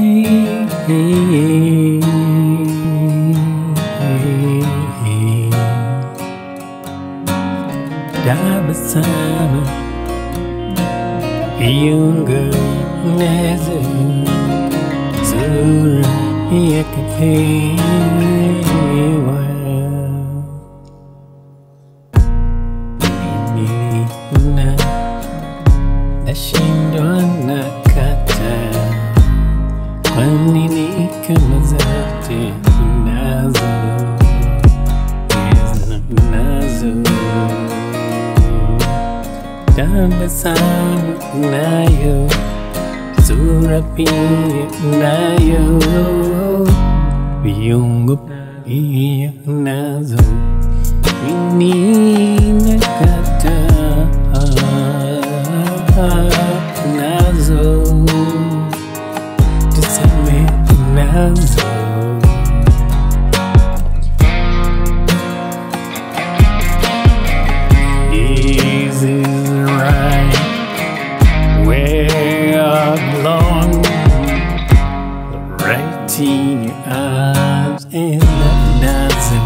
Dah bersama Thiong'o Nazu Surya kepewa Nilina Nashindwa na kata Kwa nini kama zote nazo nazo Tabasamu nayo, sura pia nayo, viungo pia nazo, ini nakata nazo, tuseme nazo. In your arms and nazo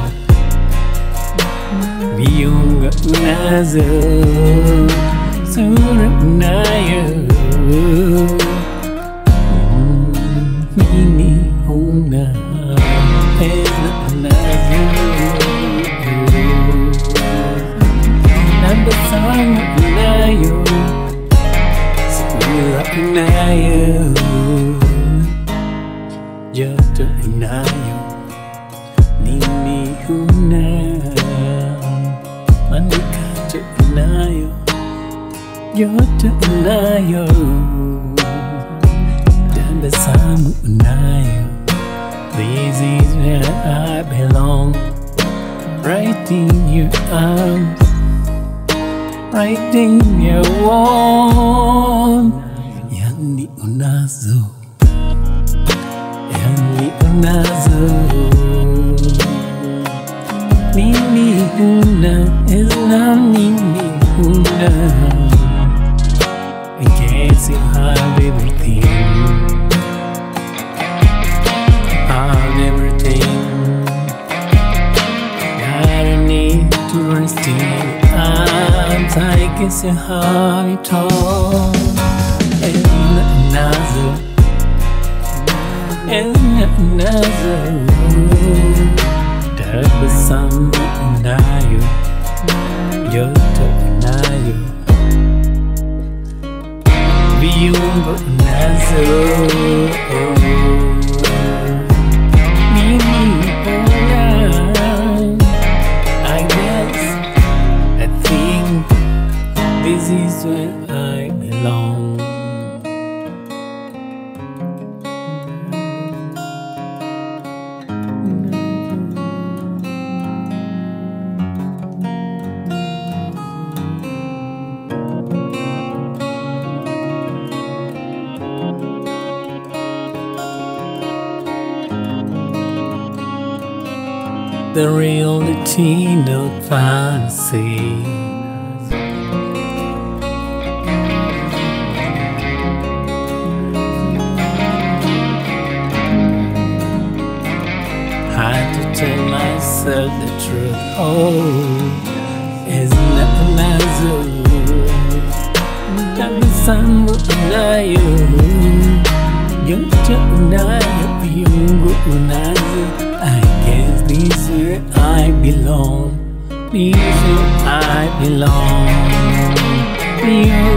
Thiong'o nazo Surya nayo Mini una and nazo Nabasamu nayo Surya nayo Joto nayo, nini huna Manikato nayo, joto nayo Tabasamu nayo This is where I belong Right in your arms Right in your warmth Yani unazo nazo Mimi una is not mimi una I guess you have everything Have everything I don't need to rest in your arms I guess you have it all And nazo nazo Tabasamu nayo Joto nayo Viungo nazo Mimi I guess I think this is where I belong The reality, not fantasy Had to tell myself the truth Oh, it's not nazo Tabasamu nayo Joto nayo Thiong'o nazo I guess this is where I belong This is where I belong